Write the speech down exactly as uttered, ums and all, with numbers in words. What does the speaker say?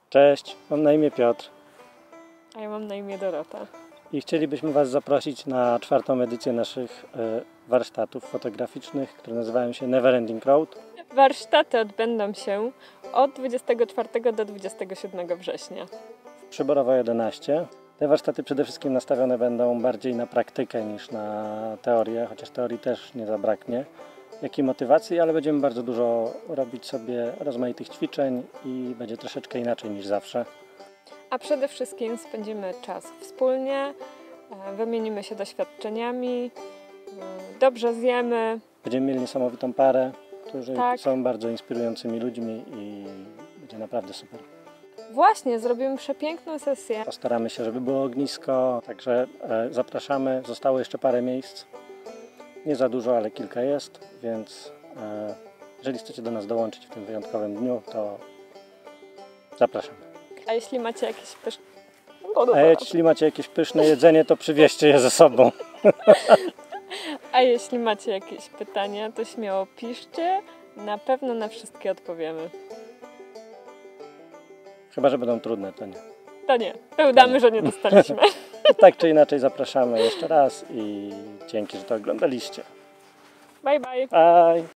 Cześć, mam na imię Piotr A ja mam na imię Dorota. i chcielibyśmy Was zaprosić na czwartą edycję naszych e, warsztatów fotograficznych, które nazywają się Neverending Road. Warsztaty odbędą się od dwudziestego czwartego do dwudziestego siódmego września. Przyborowo jedenaście. Te warsztaty przede wszystkim nastawione będą bardziej na praktykę niż na teorię, chociaż teorii też nie zabraknie, jak i motywacji, ale będziemy bardzo dużo robić sobie rozmaitych ćwiczeń i będzie troszeczkę inaczej niż zawsze. A przede wszystkim spędzimy czas wspólnie, e, wymienimy się doświadczeniami, e, dobrze zjemy. Będziemy mieli niesamowitą parę, którzy Tak. są bardzo inspirującymi ludźmi i będzie naprawdę super. Właśnie, zrobimy przepiękną sesję. Postaramy się, żeby było ognisko, także e, zapraszamy. Zostało jeszcze parę miejsc. Nie za dużo, ale kilka jest, więc e, jeżeli chcecie do nas dołączyć w tym wyjątkowym dniu, to zapraszamy. A jeśli macie jakieś pyszne... A jeśli macie jakieś pyszne jedzenie, to przywieźcie je ze sobą. A jeśli macie jakieś pytania, to śmiało piszcie. Na pewno na wszystkie odpowiemy. Chyba że będą trudne, to nie. To nie, to udamy, że nie dostaliśmy. Tak czy inaczej zapraszamy jeszcze raz i dzięki, że to oglądaliście. Bye, bye. Bye!